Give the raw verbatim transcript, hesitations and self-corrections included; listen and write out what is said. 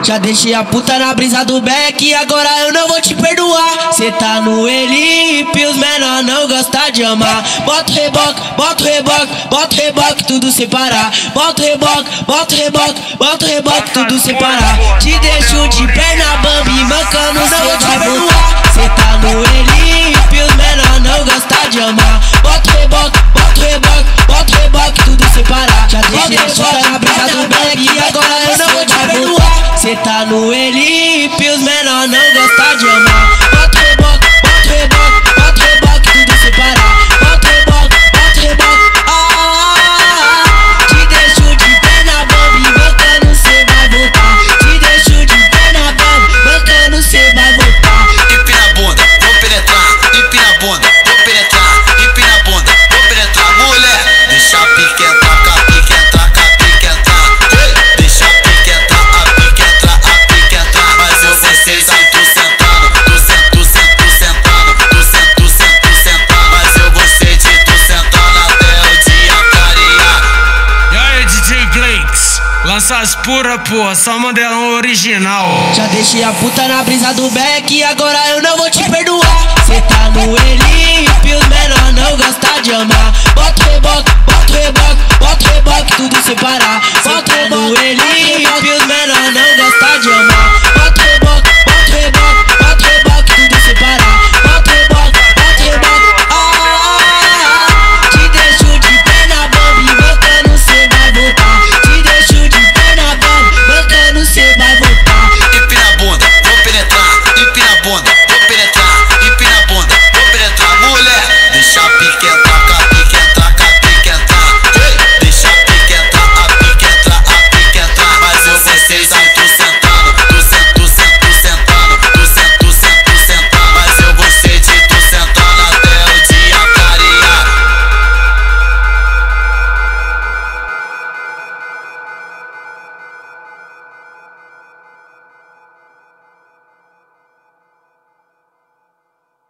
Já deixei a puta na brisa do beck, agora eu não vou te perdoar. Cê tá no Elipe, os menor não gosta de amar. Bota o reboque, bota o reboque, bota o reboque, tudo sem parar. Bota o reboque, bota o reboque, bota o reboque, tudo sem parar. Te deixo de perna bamba e mancando, não vou te perdoar. Cê tá no Elipe, os menor não gosta de amar. Bota o reboque, bota o reboque, bota o reboque, tudo sem parar. Já deixei a puta na brisa do beck, agora eu não vou te perdoar. Cê tá no Elipe, os menor não gosta de amar. Bota o reboque, bota o reboque, bota o reboque, tudo sem parar. Bota o reboque, bota o reboque, ah, te deixo de perna bamba e mancando cê vai voltar. Te deixo de perna bamba, mancando cê vai voltar. Empina a bunda, vou penetrar. Empina a bunda, vou penetrar. Empina a bunda, vou penetrar. Mulher, deixa a pique entrar, a pique entrar, a pique entrar. Deixa a pique entrar, a pique entrar, a pique entrar. Mas eu vocês aí tô sentando, tô sento, tô sento, tô sentando, tô sento, tô sento, tô sentando. Mas eu gostei de tô sentando até o dia clarear. E aí, D J Blakes, lança as pura, porra, só modelão original. Já deixei a puta na brisa do beck, agora eu não vou te perdoar. Cê tá no Elipe,